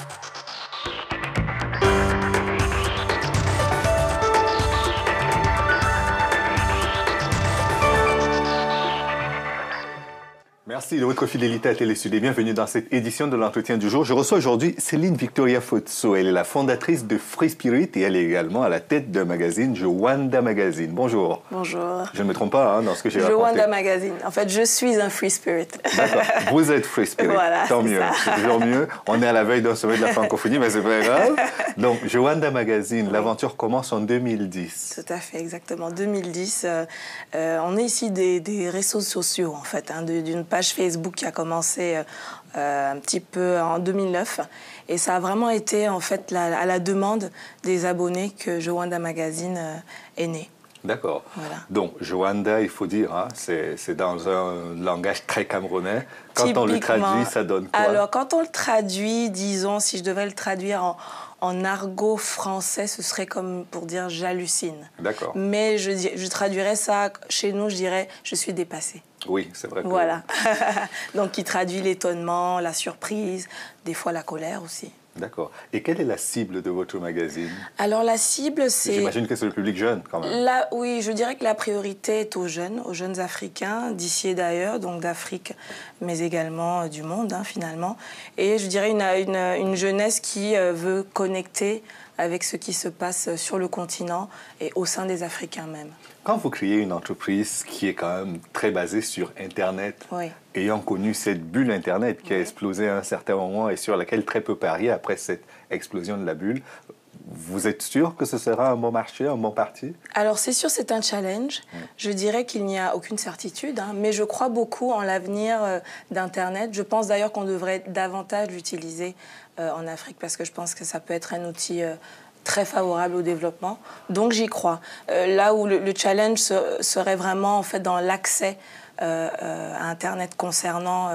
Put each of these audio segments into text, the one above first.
Merci de votre fidélité à Télésud et bienvenue dans cette édition de l'entretien du jour. Je reçois aujourd'hui Céline Victoria Futso. Elle est la fondatrice de Free Spirit et elle est également à la tête d'un magazine, Jowanda Magazine. Bonjour. Bonjour. Je ne me trompe pas dans ce que j'ai raconté. Jowanda Magazine. En fait, je suis un Free Spirit. D'accord. Vous êtes Free Spirit. Voilà, tant mieux. C'est toujours mieux. On est à la veille d'un sommet de la francophonie, mais c'est pas grave. Donc, Jowanda Magazine, l'aventure commence en 2010. Tout à fait, exactement. 2010. On est ici des réseaux sociaux, en fait, d'une page Facebook qui a commencé un petit peu en 2009. Et ça a vraiment été, en fait, à la demande des abonnés que Jowanda Magazine est né. D'accord. Voilà. Donc, Jowanda, il faut dire, hein, c'est dans un langage très camerounais. Quand on le traduit, ça donne quoi? Alors, quand on le traduit, disons, si je devais le traduire en argot français, ce serait comme pour dire « j'hallucine ». D'accord. Mais je traduirais ça, chez nous, je dirais « je suis dépassée ». Oui, c'est vrai. Voilà. Donc, qui traduit l'étonnement, la surprise, des fois la colère aussi. D'accord. Et quelle est la cible de votre magazine? Alors, la cible, c'est... J'imagine que c'est le public jeune, quand même. Oui, je dirais que la priorité est aux jeunes Africains, d'ici et d'ailleurs, donc d'Afrique, mais également du monde, hein, finalement. Et je dirais une jeunesse qui veut connecter avec ce qui se passe sur le continent et au sein des Africains même. Quand vous créez une entreprise qui est quand même très basée sur Internet, oui, ayant connu cette bulle Internet qui a explosé à un certain moment et sur laquelle très peu pariaient après cette explosion de la bulle, vous êtes sûr que ce sera un bon marché, un bon parti? Alors, c'est sûr, c'est un challenge. Je dirais qu'il n'y a aucune certitude, hein, mais je crois beaucoup en l'avenir d'Internet. Je pense d'ailleurs qu'on devrait davantage l'utiliser en Afrique parce que je pense que ça peut être un outil très favorable au développement. Donc, j'y crois. Là où le challenge serait vraiment en fait, dans l'accès à Internet concernant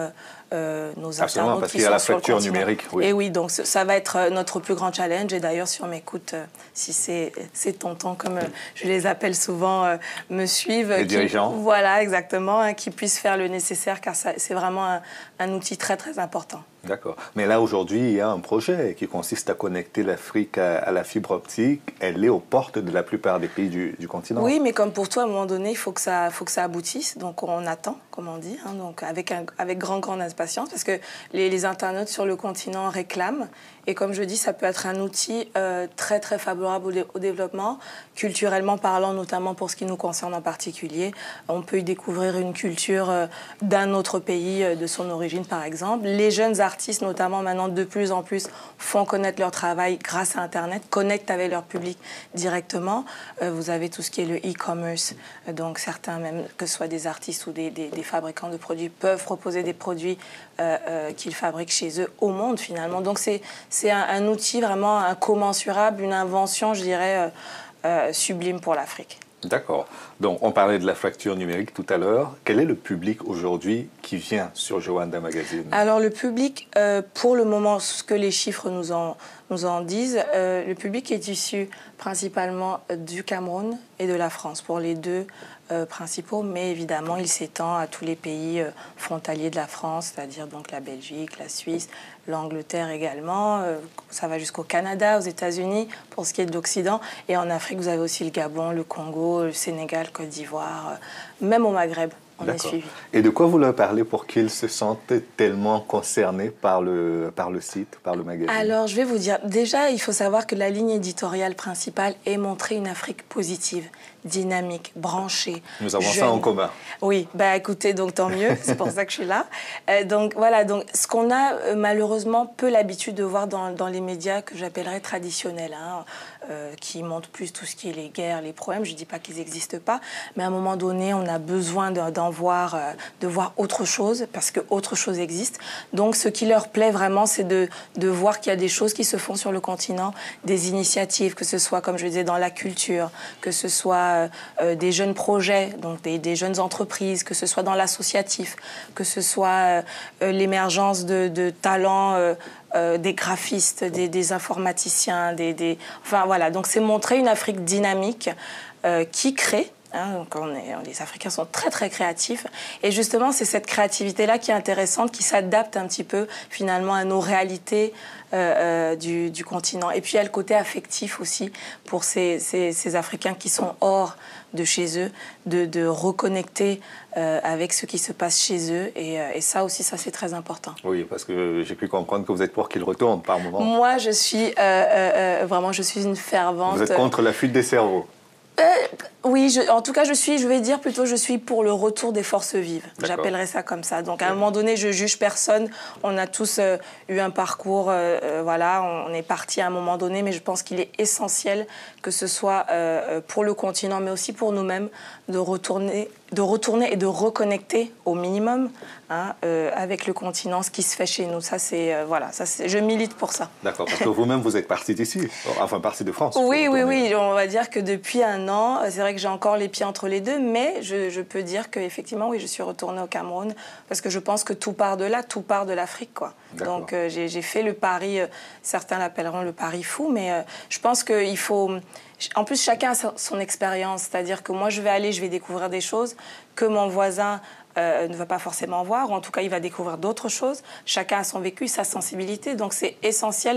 nos internautes parce qui qu'il y a sont la sur le fracture continent. numérique. Oui. Et oui, donc ça va être notre plus grand challenge. Et d'ailleurs, si on m'écoute, si ces tontons, comme je les appelle souvent, me suivent. Les dirigeants. Voilà, exactement, hein, qui puissent faire le nécessaire, car c'est vraiment un outil très, très important. D'accord. Mais là, aujourd'hui, il y a un projet qui consiste à connecter l'Afrique à la fibre optique. Elle est aux portes de la plupart des pays du continent. Oui, mais comme pour toi, à un moment donné, il faut que ça aboutisse. Donc, on attend, comme on dit, hein, donc avec grande impatience, parce que les internautes sur le continent réclament. Et comme je dis, ça peut être un outil très, très favorable au développement, culturellement parlant, notamment pour ce qui nous concerne en particulier. On peut y découvrir une culture d'un autre pays, de son origine, par exemple. Les jeunes artistes, notamment maintenant, de plus en plus, font connaître leur travail grâce à Internet, connectent avec leur public directement. Vous avez tout ce qui est le e-commerce. Donc, certains, même que ce soit des artistes ou des fabricants de produits, peuvent proposer des produits qu'ils fabriquent chez eux au monde, finalement. Donc, c'est un outil vraiment incommensurable, une invention, je dirais, sublime pour l'Afrique. D'accord. Donc, on parlait de la fracture numérique tout à l'heure. Quel est le public aujourd'hui qui vient sur Jowanda Magazine? Alors, le public, pour le moment, ce que les chiffres nous en disent, le public est issu principalement du Cameroun et de la France, pour les deux principaux, mais évidemment, il s'étend à tous les pays frontaliers de la France, c'est-à-dire donc la Belgique, la Suisse, l'Angleterre également. Ça va jusqu'au Canada, aux États-Unis, pour ce qui est de l'Occident. Et en Afrique, vous avez aussi le Gabon, le Congo, le Sénégal, Côte d'Ivoire, même au Maghreb. On est suivi. Et de quoi vous leur parlez pour qu'ils se sentent tellement concernés par le site, par le magazine? Alors, je vais vous dire, déjà, il faut savoir que la ligne éditoriale principale est montrer une Afrique positive, dynamique, branchée. Nous avons ça en commun. Oui, bah écoutez, donc tant mieux, c'est pour ça que je suis là. Donc voilà, donc ce qu'on a malheureusement peu l'habitude de voir dans les médias que j'appellerais traditionnels, hein, qui montrent plus tout ce qui est les guerres, les problèmes. Je ne dis pas qu'ils n'existent pas, mais à un moment donné, on a besoin de voir autre chose, parce que autre chose existe. Donc ce qui leur plaît vraiment, c'est de voir qu'il y a des choses qui se font sur le continent, des initiatives, que ce soit, comme je le disais, dans la culture, que ce soit des jeunes projets, donc des jeunes entreprises, que ce soit dans l'associatif, que ce soit l'émergence de talents, des graphistes, des informaticiens, enfin voilà. Donc c'est montrer une Afrique dynamique qui crée Hein, donc les Africains sont très très créatifs et justement c'est cette créativité-là qui est intéressante, qui s'adapte un petit peu finalement à nos réalités du continent. Et puis il y a le côté affectif aussi pour ces Africains qui sont hors de chez eux, de reconnecter avec ce qui se passe chez eux et ça aussi, ça c'est très important. Oui, parce que j'ai pu comprendre que vous êtes pour qu'ils retournent par moment. Moi je suis vraiment, je suis une fervente... Vous êtes contre la fuite des cerveaux? Oui, en tout cas, je vais dire plutôt, je suis pour le retour des forces vives. J'appellerais ça comme ça. Donc, à un moment donné, je juge personne. On a tous eu un parcours, voilà, on est parti à un moment donné, mais je pense qu'il est essentiel que ce soit pour le continent, mais aussi pour nous-mêmes, de retourner et de reconnecter au minimum hein, avec le continent, ce qui se fait chez nous. Ça, c'est voilà, je milite pour ça. D'accord, parce que vous-même, vous êtes partie d'ici, enfin partie de France. Oui, on va dire que depuis un an, c'est vrai que j'ai encore les pieds entre les deux, mais je peux dire qu'effectivement, oui, je suis retournée au Cameroun, parce que je pense que tout part de là, tout part de l'Afrique, quoi. Donc, j'ai fait le pari, certains l'appelleront le pari fou, mais je pense qu'il faut... En plus, chacun a son expérience, c'est-à-dire que moi, je vais découvrir des choses que mon voisin ne va pas forcément voir, ou en tout cas, il va découvrir d'autres choses. Chacun a son vécu, sa sensibilité, donc c'est essentiel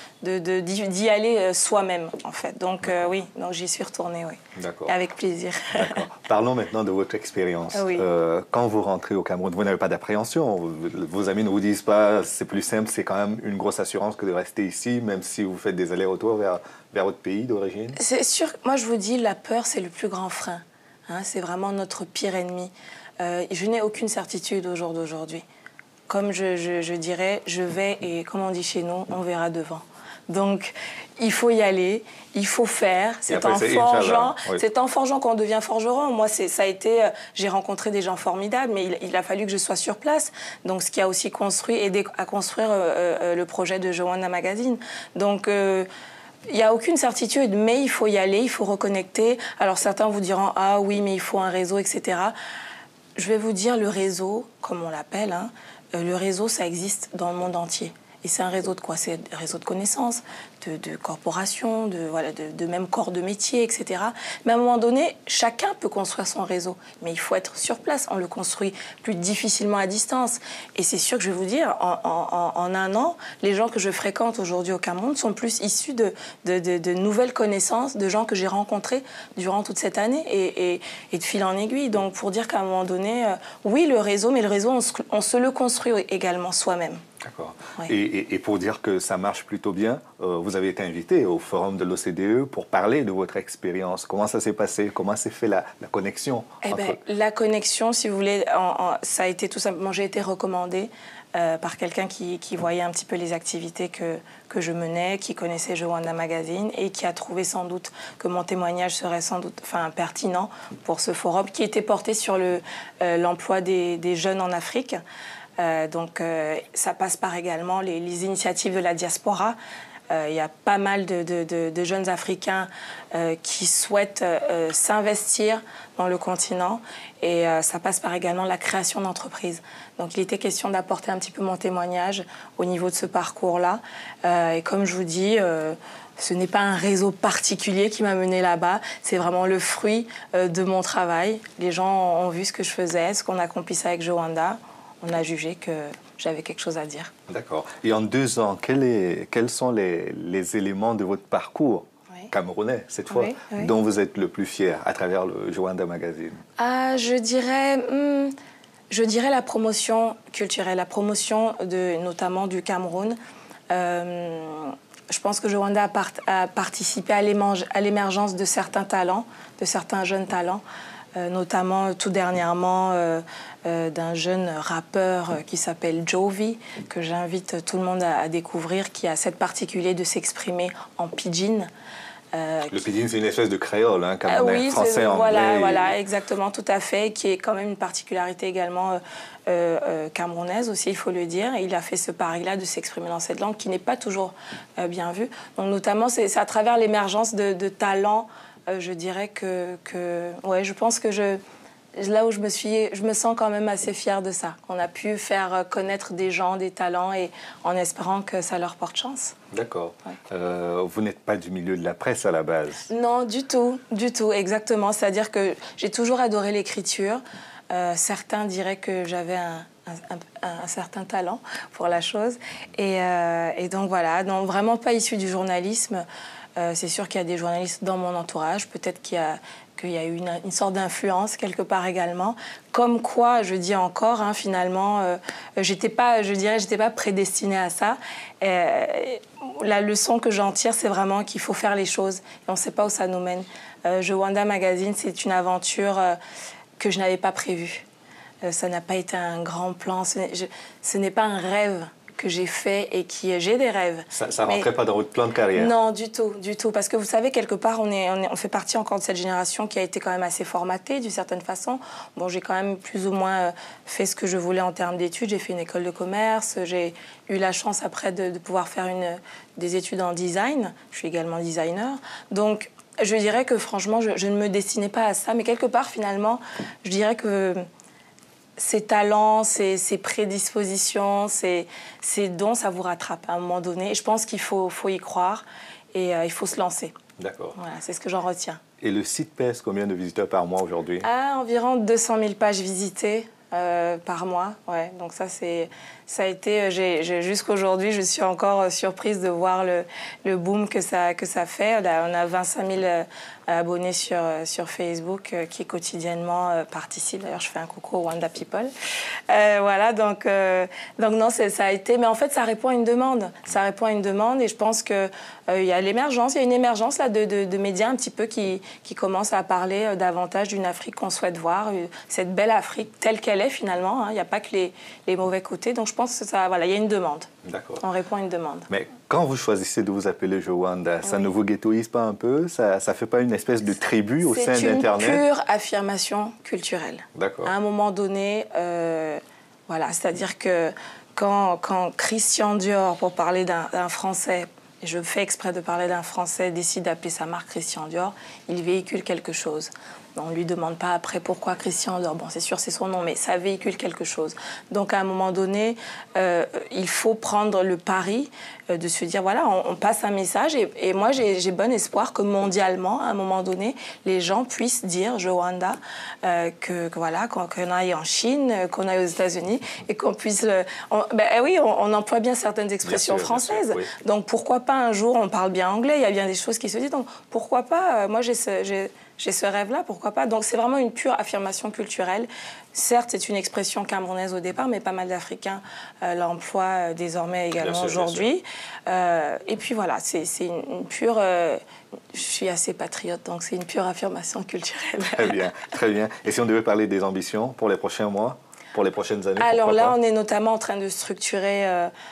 d'y aller soi-même, en fait. Donc oui, donc j'y suis retournée, oui. D'accord. Avec plaisir. D'accord. Parlons maintenant de votre expérience. Oui. Quand vous rentrez au Cameroun, vous n'avez pas d'appréhension. Vos amis ne vous disent pas, c'est plus simple, c'est quand même une grosse assurance que de rester ici, même si vous faites des allers-retours vers votre pays d'origine? C'est sûr, moi je vous dis, la peur, c'est le plus grand frein. Hein, c'est vraiment notre pire ennemi. Je n'ai aucune certitude au jour d'aujourd'hui. Comme je dirais, je vais et comme on dit chez nous, on verra devant. Donc, il faut y aller, il faut faire. C'est en forgeant qu'on devient forgeron. Moi, ça a été... j'ai rencontré des gens formidables, mais il a fallu que je sois sur place. Donc, ce qui a aussi aidé à construire le projet de Joanna Magazine. Donc... il n'y a aucune certitude, mais il faut y aller, il faut reconnecter. Alors certains vous diront « Ah oui, mais il faut un réseau, etc. » Je vais vous dire, le réseau, comme on l'appelle, hein, le réseau, ça existe dans le monde entier. Et c'est un réseau de quoi? C'est un réseau de connaissances, de corporations, de même corps de métier, etc. Mais à un moment donné, chacun peut construire son réseau. Mais il faut être sur place. On le construit plus difficilement à distance. Et c'est sûr que je vais vous dire, en un an, les gens que je fréquente aujourd'hui au Cameroun sont plus issus de nouvelles connaissances, de gens que j'ai rencontrés durant toute cette année et de fil en aiguille. Donc, pour dire qu'à un moment donné, oui, le réseau, mais le réseau, on se le construit également soi-même. D'accord. Ouais. Et pour dire que ça marche plutôt bien, vous avez été invité au forum de l'OCDE pour parler de votre expérience. Comment ça s'est passé? Comment s'est fait la connexion? La connexion, si vous voulez, ça a été tout simplement, j'ai été recommandée par quelqu'un qui voyait un petit peu les activités que je menais, qui connaissait Joanna Magazine et qui a trouvé sans doute que mon témoignage serait sans doute pertinent pour ce forum qui était porté sur l'emploi des jeunes en Afrique. Donc, ça passe par également les initiatives de la diaspora. Il y a pas mal de jeunes Africains qui souhaitent s'investir dans le continent et ça passe par également la création d'entreprises. Donc, il était question d'apporter un petit peu mon témoignage au niveau de ce parcours-là. Et comme je vous dis... ce n'est pas un réseau particulier qui m'a mené là-bas, c'est vraiment le fruit de mon travail. Les gens ont vu ce que je faisais, ce qu'on accomplissait avec Joanna. On a jugé que j'avais quelque chose à dire. D'accord. Et en 2 ans, quels sont les éléments de votre parcours camerounais, cette fois, dont vous êtes le plus fier à travers le Joanna Magazine? Je dirais la promotion culturelle, la promotion notamment du Cameroun. Je pense que Joanna a participé à l'émergence de certains talents, de certains jeunes talents. Notamment tout dernièrement d'un jeune rappeur qui s'appelle Jovi, que j'invite tout le monde à découvrir, qui a cette particularité de s'exprimer en pidgin. Le pidgin, c'est une espèce de créole, hein, camerounais, français, anglais. Voilà, exactement, tout à fait, qui est quand même une particularité également camerounaise aussi, il faut le dire. Et il a fait ce pari-là de s'exprimer dans cette langue qui n'est pas toujours bien vue. Donc notamment, c'est à travers l'émergence de talents. Je dirais je pense que là où je me sens quand même assez fière de ça. On a pu faire connaître des gens, des talents, et en espérant que ça leur porte chance. D'accord. Ouais. Vous n'êtes pas du milieu de la presse à la base? Non, du tout, exactement. C'est-à-dire que j'ai toujours adoré l'écriture. Certains diraient que j'avais un certain talent pour la chose. Et donc voilà, donc vraiment pas issu du journalisme. C'est sûr qu'il y a des journalistes dans mon entourage. Peut-être qu'il y a eu une sorte d'influence quelque part également. Comme quoi, je dis encore, hein, finalement, j'étais pas prédestinée à ça. La leçon que j'en tire, c'est vraiment qu'il faut faire les choses. Et on ne sait pas où ça nous mène. Jowanda Magazine, c'est une aventure que je n'avais pas prévue. Ça n'a pas été un grand plan. Ce n'est pas un rêve que j'ai fait et j'ai des rêves. Ça ne rentrait pas dans votre plan de carrière? Non, du tout. Parce que vous savez, quelque part, on fait partie encore de cette génération qui a été quand même assez formatée d'une certaine façon. Bon, j'ai quand même plus ou moins fait ce que je voulais en termes d'études. J'ai fait une école de commerce. J'ai eu la chance après de pouvoir faire des études en design. Je suis également designer. Donc, je dirais que franchement, je ne me destinais pas à ça. Mais quelque part, finalement, je dirais que ces talents, ces prédispositions, ces dons, ça vous rattrape à un moment donné. Et je pense qu'il faut y croire et il faut se lancer. D'accord. Voilà, c'est ce que j'en retiens. Et le site pèse combien de visiteurs par mois aujourd'hui? Environ 200 000 pages visitées par mois. Ouais. Donc ça a été... jusqu'aujourd'hui, je suis encore surprise de voir le boom que ça fait. On a 25 000 abonnés sur Facebook qui quotidiennement participent. D'ailleurs, je fais un coucou aux Wanda People. Voilà, donc non, ça a été... Mais en fait, ça répond à une demande. Ça répond à une demande et je pense qu'il y a l'émergence. Il y a une émergence là, de médias un petit peu qui commencent à parler davantage d'une Afrique qu'on souhaite voir. Cette belle Afrique telle qu'elle est finalement. Hein. Il n'y a pas que les mauvais côtés. Donc je pense que ça, voilà, il y a une demande. D'accord. On répond à une demande. Mais quand vous choisissez de vous appeler Jowanda, ça ne vous ghettoise pas un peu? Ça ne fait pas une espèce de tribu au sein d'Internet? C'est une pure affirmation culturelle. D'accord. À un moment donné, voilà, c'est-à-dire que quand Christian Dior, pour parler d'un Français, et je fais exprès de parler d'un Français, décide d'appeler sa marque Christian Dior, il véhicule quelque chose. On ne lui demande pas après pourquoi Christian Dior. Bon, c'est sûr, c'est son nom, mais ça véhicule quelque chose. Donc, à un moment donné, il faut prendre le pari de se dire, voilà, on passe un message. Et moi, j'ai bon espoir que mondialement, à un moment donné, les gens puissent dire, Jowanda, voilà, qu'on aille en Chine, qu'on aille aux États-Unis, et qu'on puisse... on emploie bien certaines expressions françaises. Sûr, oui. Donc, pourquoi pas un jour, on parle bien anglais, il y a bien des choses qui se disent. Donc, pourquoi pas, moi, j'ai ce rêve-là, pourquoi pas? Donc, c'est vraiment une pure affirmation culturelle. Certes, c'est une expression camerounaise au départ, mais pas mal d'Africains l'emploient désormais également aujourd'hui. Et puis voilà, c'est une pure... je suis assez patriote, donc c'est une pure affirmation culturelle. Très bien, très bien. Et si on devait parler des ambitions pour les prochains mois, pour les prochaines années? Alors là, on est notamment en train de structurer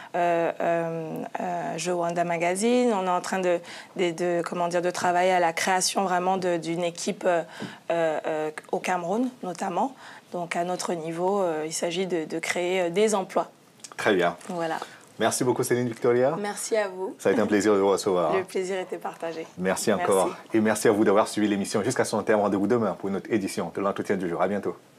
Jowanda Magazine. On est en train de travailler à la création vraiment d'une équipe au Cameroun, notamment. Donc à notre niveau, il s'agit de créer des emplois. Très bien. Voilà. Merci beaucoup Céline Victoria. Merci à vous. Ça a été un plaisir de vous recevoir. Le plaisir était partagé. Merci encore. Merci. Et merci à vous d'avoir suivi l'émission jusqu'à son terme. Rendez-vous demain pour une autre édition de l'entretien du jour. À bientôt.